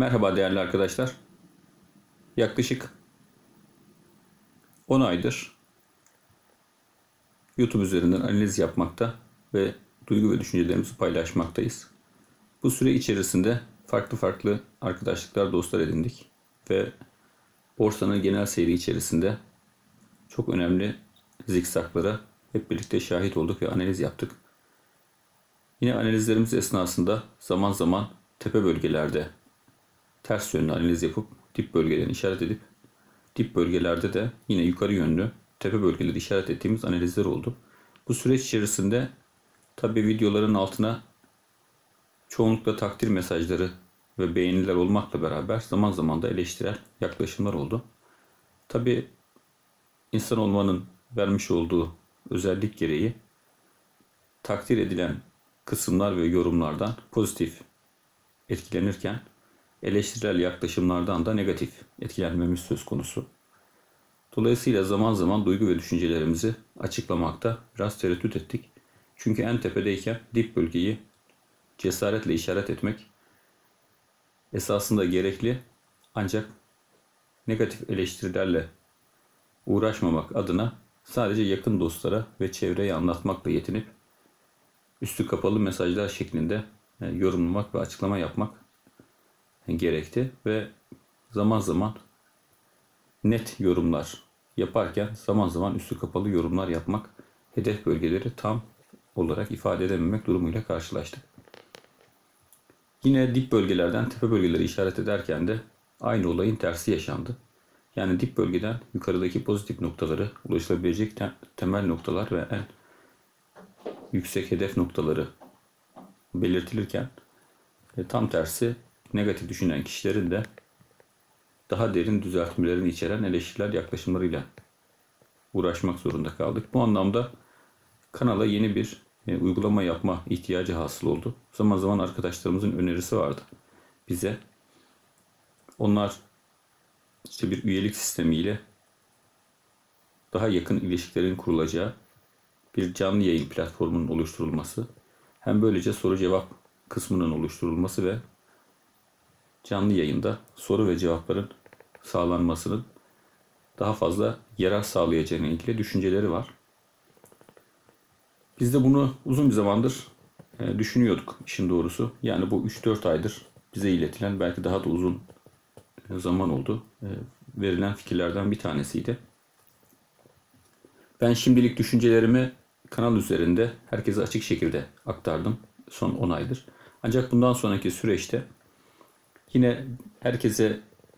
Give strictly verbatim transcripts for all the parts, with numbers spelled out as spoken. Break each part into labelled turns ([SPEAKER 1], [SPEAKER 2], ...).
[SPEAKER 1] Merhaba değerli arkadaşlar. Yaklaşık on aydır YouTube üzerinden analiz yapmakta ve duygu ve düşüncelerimizi paylaşmaktayız. Bu süre içerisinde farklı farklı arkadaşlıklar, dostlar edindik ve borsanın genel seyri içerisinde çok önemli zikzaklara hep birlikte şahit olduk ve analiz yaptık. Yine analizlerimiz esnasında zaman zaman tepe bölgelerde ters yönlü analiz yapıp dip bölgelerini işaret edip dip bölgelerde de yine yukarı yönlü tepe bölgeleri işaret ettiğimiz analizler oldu. Bu süreç içerisinde tabi videoların altına çoğunlukla takdir mesajları ve beğeniler olmakla beraber zaman zaman da eleştirel yaklaşımlar oldu. Tabi insan olmanın vermiş olduğu özellik gereği takdir edilen kısımlar ve yorumlardan pozitif etkilenirken eleştirel yaklaşımlardan da negatif etkilenmemiz söz konusu. Dolayısıyla zaman zaman duygu ve düşüncelerimizi açıklamakta biraz tereddüt ettik. Çünkü en tepedeyken dip bölgeyi cesaretle işaret etmek esasında gerekli, ancak negatif eleştirilerle uğraşmamak adına sadece yakın dostlara ve çevreye anlatmakla yetinip üstü kapalı mesajlar şeklinde yorumlamak ve açıklama yapmak gerekti ve zaman zaman net yorumlar yaparken zaman zaman üstü kapalı yorumlar yapmak, hedef bölgeleri tam olarak ifade edememek durumuyla karşılaştık. Yine dip bölgelerden tepe bölgeleri işaret ederken de aynı olayın tersi yaşandı. Yani dip bölgeden yukarıdaki pozitif noktaları, ulaşılabilecek temel noktalar ve en yüksek hedef noktaları belirtilirken tam tersi negatif düşünen kişilerin de daha derin düzeltmelerini içeren eleştiriler yaklaşımlarıyla uğraşmak zorunda kaldık. Bu anlamda kanala yeni bir e, uygulama yapma ihtiyacı hasıl oldu. Zaman zaman arkadaşlarımızın önerisi vardı bize. Onlar işte bir üyelik sistemiyle daha yakın ilişkilerin kurulacağı bir canlı yayın platformunun oluşturulması, hem böylece soru cevap kısmının oluşturulması ve canlı yayında soru ve cevapların sağlanmasının daha fazla yarar sağlayacağına ilgili düşünceleri var. Biz de bunu uzun bir zamandır e, düşünüyorduk işin doğrusu. Yani bu üç dört aydır bize iletilen, belki daha da uzun zaman oldu, e, verilen fikirlerden bir tanesiydi. Ben şimdilik düşüncelerimi kanal üzerinde herkese açık şekilde aktardım son on aydır. Ancak bundan sonraki süreçte yine herkese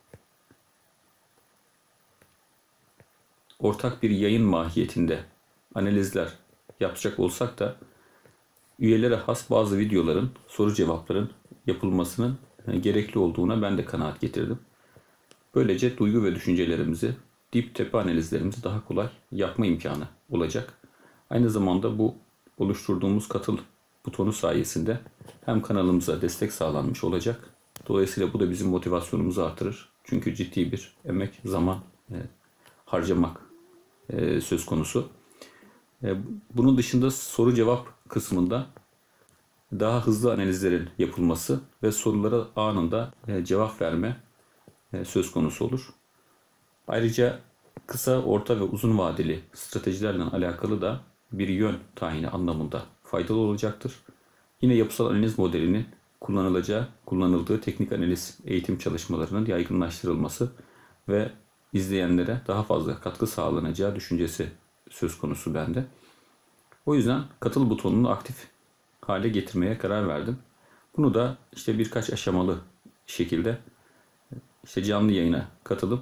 [SPEAKER 1] ortak bir yayın mahiyetinde analizler yapacak olsak da üyelere has bazı videoların, soru cevapların yapılmasının gerekli olduğuna ben de kanaat getirdim. Böylece duygu ve düşüncelerimizi, dip tepe analizlerimizi daha kolay yapma imkanı olacak. Aynı zamanda bu oluşturduğumuz katıl butonu sayesinde hem kanalımıza destek sağlanmış olacak. Dolayısıyla bu da bizim motivasyonumuzu artırır. Çünkü ciddi bir emek, zaman e, harcamak e, söz konusu. E, bunun dışında soru cevap kısmında daha hızlı analizlerin yapılması ve sorulara anında e, cevap verme e, söz konusu olur. Ayrıca kısa, orta ve uzun vadeli stratejilerle alakalı da bir yön tayini anlamında faydalı olacaktır. Yine yapısal analiz modelinin kullanılacağı, kullanıldığı teknik analiz eğitim çalışmalarının yaygınlaştırılması ve izleyenlere daha fazla katkı sağlanacağı düşüncesi söz konusu bende. O yüzden katıl butonunu aktif hale getirmeye karar verdim. Bunu da işte birkaç aşamalı şekilde işte canlı yayına katılıp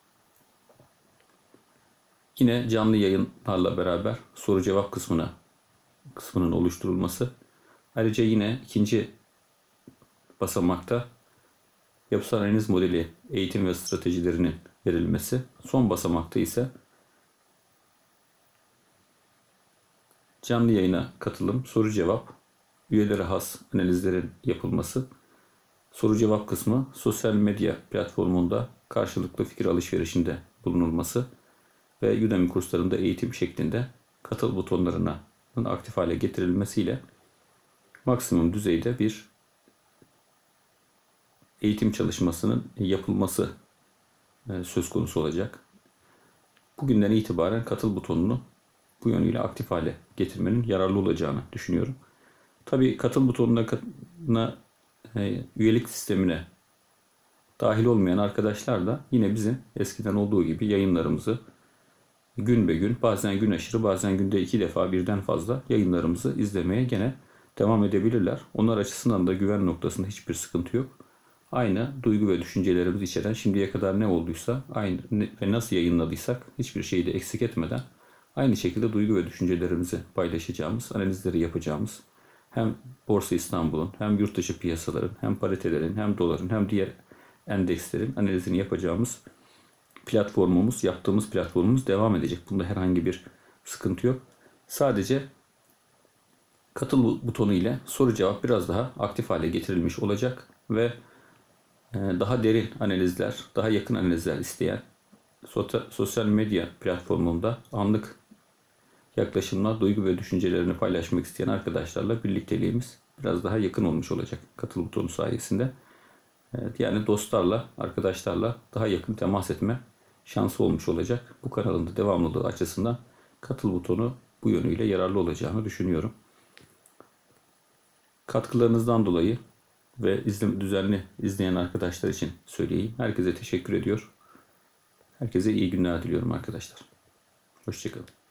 [SPEAKER 1] yine canlı yayınlarla beraber soru cevap kısmına kısmının oluşturulması. Ayrıca yine ikinci basamakta yapısal analiz modeli eğitim ve stratejilerinin verilmesi. Son basamakta ise canlı yayına katılım, soru cevap, üyelere has analizlerin yapılması, soru cevap kısmı sosyal medya platformunda karşılıklı fikir alışverişinde bulunulması ve Udemy kurslarında eğitim şeklinde katıl butonlarının aktif hale getirilmesiyle maksimum düzeyde bir eğitim çalışmasının yapılması e, söz konusu olacak. Bugünden itibaren katıl butonunu bu yönüyle aktif hale getirmenin yararlı olacağını düşünüyorum. Tabii katıl butonuna e, üyelik sistemine dahil olmayan arkadaşlar da yine bizim eskiden olduğu gibi yayınlarımızı gün be gün, bazen gün aşırı, bazen günde iki defa birden fazla yayınlarımızı izlemeye gene devam edebilirler. Onlar açısından da güven noktasında hiçbir sıkıntı yok. Aynı duygu ve düşüncelerimizi içeren şimdiye kadar ne olduysa aynı ve nasıl yayınladıysak hiçbir şeyi de eksik etmeden aynı şekilde duygu ve düşüncelerimizi paylaşacağımız, analizleri yapacağımız hem Borsa İstanbul'un hem yurt dışı piyasaların hem paritelerin hem doların hem diğer endekslerin analizini yapacağımız platformumuz, yaptığımız platformumuz devam edecek. Bunda herhangi bir sıkıntı yok. Sadece katıl butonu ile soru cevap biraz daha aktif hale getirilmiş olacak ve daha derin analizler, daha yakın analizler isteyen sosyal medya platformunda anlık yaklaşımla duygu ve düşüncelerini paylaşmak isteyen arkadaşlarla birlikteliğimiz biraz daha yakın olmuş olacak katıl butonu sayesinde. Yani dostlarla, arkadaşlarla daha yakın temas etme şansı olmuş olacak. Bu kanalın da devamlılığı açısından katıl butonu bu yönüyle yararlı olacağını düşünüyorum. Katkılarınızdan dolayı ve izleme, düzenli izleyen arkadaşlar için söyleyeyim. Herkese teşekkür ediyor. Herkese iyi günler diliyorum arkadaşlar. Hoşçakalın.